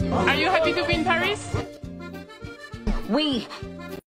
Are you happy to be in Paris? Oui.